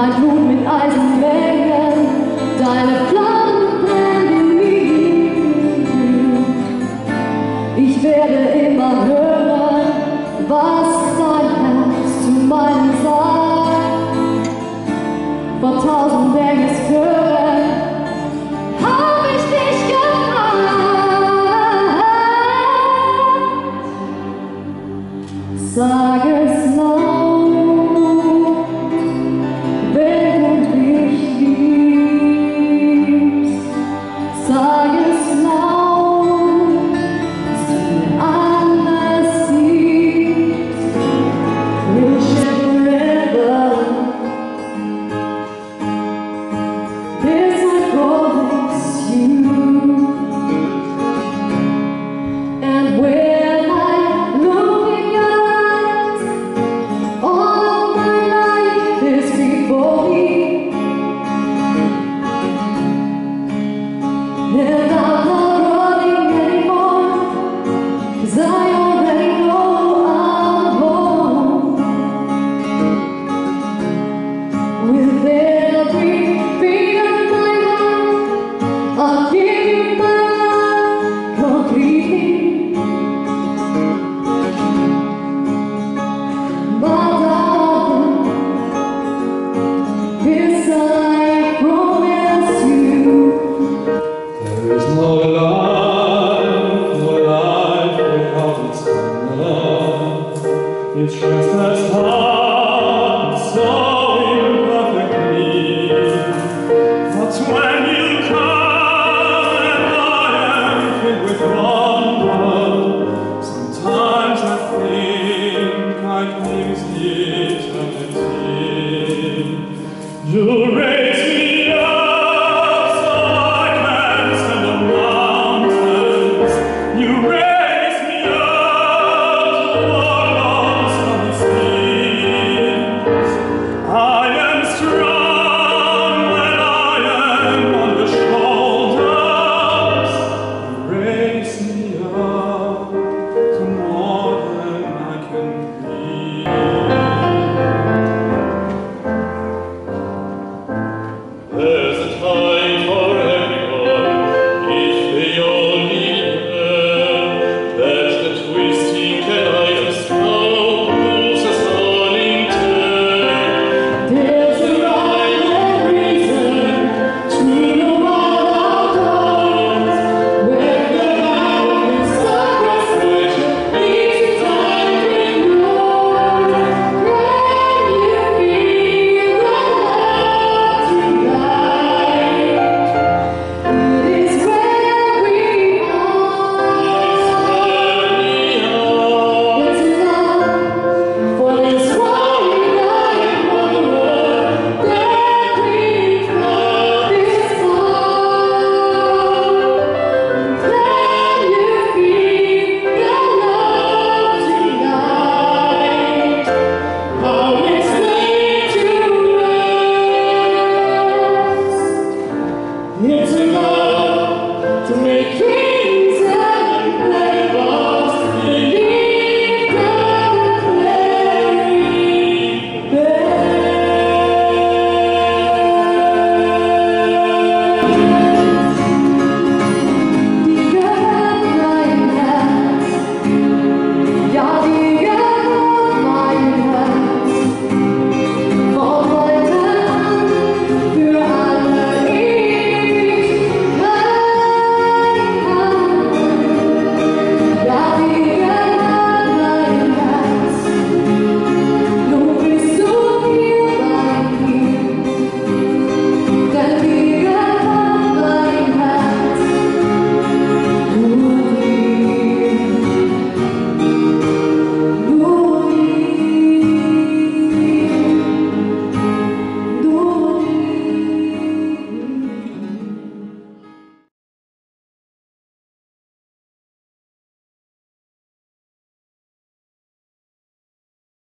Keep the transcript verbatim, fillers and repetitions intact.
mein Blut mit Eisen mengen, deine Flammen brennen in mir. Ich werde immer hören, was dein Herz zu meinem sagt. Vor tausend Engelschören hab ich dich gefragt. Sag es laut, wenn du mich liebst. Sag es laut, dass du mir alles siehst. We'll share forever. This I promise you. And when I look in your eyes, all of my life is before me. And I'm not running anymore, 'cause I already know I'm home. With every beat of my heart, I'll give you my love completely. My darling, this I promise you. There is no life, no life without its love. It shines that heart so imperfectly. But when you come and I am filled with wonder, sometimes I think I'd miss eternity. You raise me